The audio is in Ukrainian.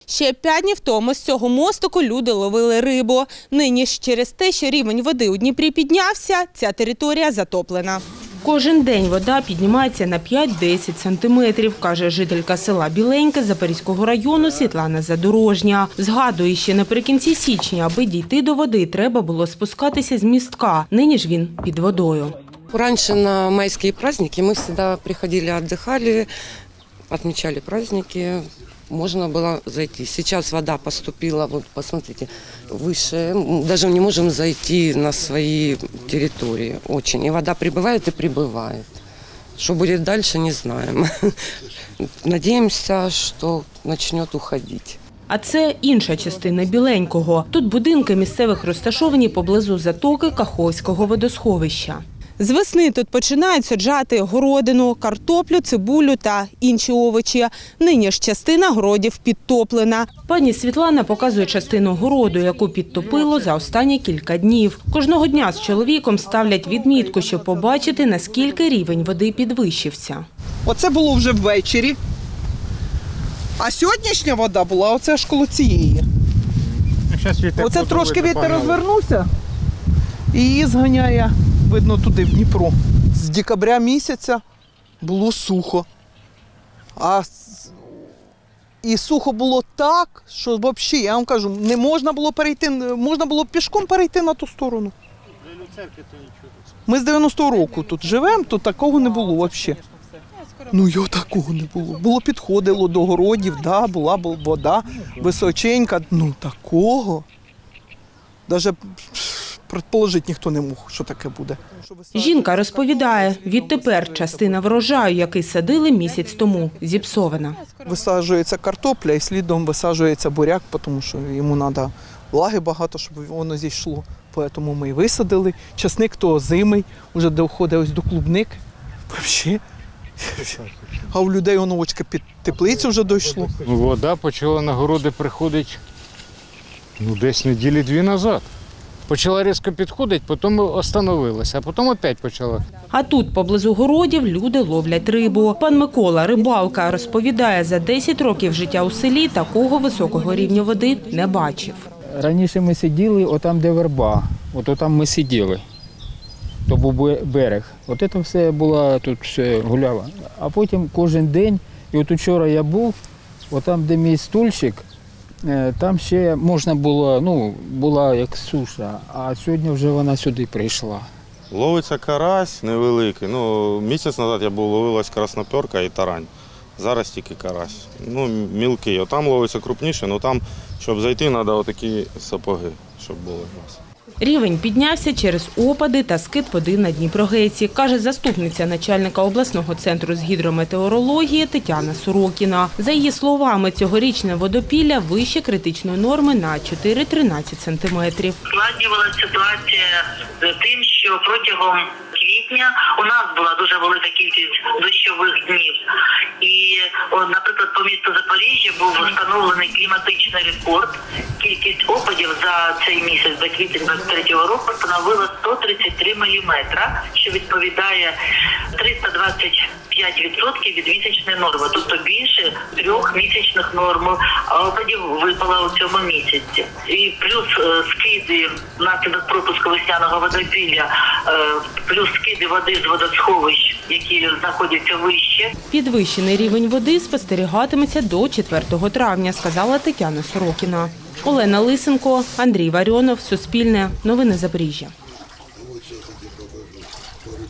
Ще 5 днів тому з цього мостику люди ловили рибу. Нині ж через те, що рівень води у Дніпрі піднявся, ця територія затоплена. Кожен день вода піднімається на 5-10 сантиметрів, каже жителька села Біленьке Запорізького району Світлана Задорожня. Згадує, ще наприкінці січня, аби дійти до води, треба було спускатися з містка. Нині ж він під водою. Раньше на майские праздники мы всегда приходили, отдыхали, отмечали праздники, можно было зайти. Сейчас вода поступила, вот посмотрите, выше, даже не можем зайти на свои территории очень. И вода прибывает и прибывает. Что будет дальше, не знаем. Надеемся, что начнет уходить. А це інша частина Біленького. Тут будинки місцевих розташовані поблизу затоки Каховського водосховища. З весни тут починають саджати городину, картоплю, цибулю та інші овочі. Нині ж частина городів підтоплена. Пані Світлана показує частину городу, яку підтопило за останні кілька днів. Кожного дня з чоловіком ставлять відмітку, щоб побачити, наскільки рівень води підвищився. Оце було вже ввечері, а сьогоднішня вода була оце аж коло цієї. Оце трошки вітер розвернувся і її зганяє, видно, туди, в Дніпро. З декабря місяця було сухо. І сухо було так, що взагалі, я вам кажу, не можна було перейти, можна було пішком перейти на ту сторону. Ми з 90-го року тут живемо, тут такого не було взагалі. Ну, його такого не було. Було підходило до городів, да, була вода височенька. Ну, такого. Навіть предположити ніхто не мог, що таке буде. Жінка розповідає, відтепер частина врожаю, який садили місяць тому, зіпсована. Висаджується картопля і слідом висаджується буряк, тому що йому треба влаги багато, щоб воно зійшло. Тому ми і висадили. Часник то озимий, вже доходить ось до клубник. Взагалі. А у людей воно очки під теплицю вже дійшло. Вода почала на городи приходити десь неділі 2 назад. Почала різко підходити, потім остановилася, а потім опять почала. А тут, поблизу городів, люди ловлять рибу. Пан Микола, рибалка, розповідає, за 10 років життя у селі такого високого рівня води не бачив. Раніше ми сиділи, отам, де верба, отам ми сиділи. То був берег. От це все було, тут все гуляло. А потім кожен день, і от вчора я був, отам, де мій стульчик, там ще можна було, була як суша, а сьогодні вже вона сюди прийшла. Ловиться карась невеликий. Місяць назад я був, ловилась красноперка і тарань. Зараз тільки карась. Мілкий. Отам ловиться крупніше, але там, щоб зайти, треба отакі сапоги, щоб були у нас. Рівень піднявся через опади та скид води на Дніпрогесі, каже заступниця начальника обласного центру з гідрометеорології Тетяна Сорокіна. За її словами, цьогорічне водопілля вище критичної норми на 4-13 сантиметрів. Складнювалася ситуація з тим, що протягом квітня у нас була дуже велика кількість дощових днів. І, наприклад, по місту Запоріжжя був встановлений кліматичний рекорд. Кількість опадів за цей місяць, за квітень 23-го року, становила 133 міліметра, що відповідає 325% від місячної норми, тобто більше 3 місячних норм опадів випало у цьому місяці. І плюс скиди внаслідок пропуску весняного водопілля, плюс скиди води з водосховищ, які знаходяться вище. Підвищений рівень води спостерігатиметься до 4 травня, сказала Тетяна Сорокіна. Олена Лисенко, Андрій Варіонов, Суспільне, Новини Запоріжжя.